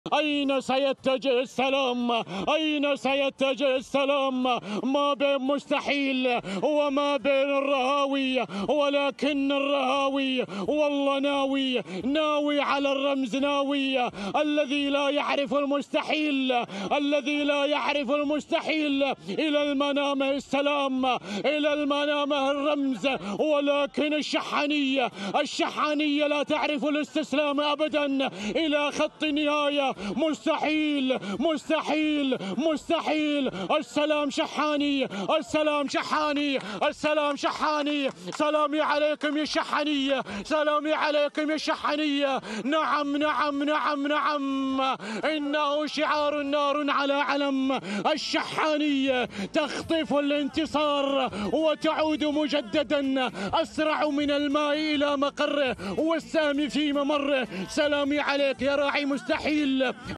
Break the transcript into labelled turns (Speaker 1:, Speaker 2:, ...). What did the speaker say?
Speaker 1: أين سيتجه السلام؟ أين سيتجه السلام؟ ما بين مستحيل وما بين الرهاوي، ولكن الرهاوي والله ناوي على الرمز، ناوي الذي لا يعرف المستحيل، الذي لا يعرف المستحيل. إلى المنام السلام، إلى المنام الرمز، ولكن الشحانية لا تعرف الاستسلام أبدا إلى خط النهاية. مستحيل مستحيل مستحيل. السلام شحاني، السلام شحاني، السلام شحاني. سلامي عليكم يا شحانية، سلامي عليكم يا شحانية. نعم نعم نعم نعم، إنه شعار نار على علم. الشحانية تخطف الانتصار وتعود مجددا أسرع من الماء إلى مقره والسام في ممره. سلامي عليك يا راعي مستحيل.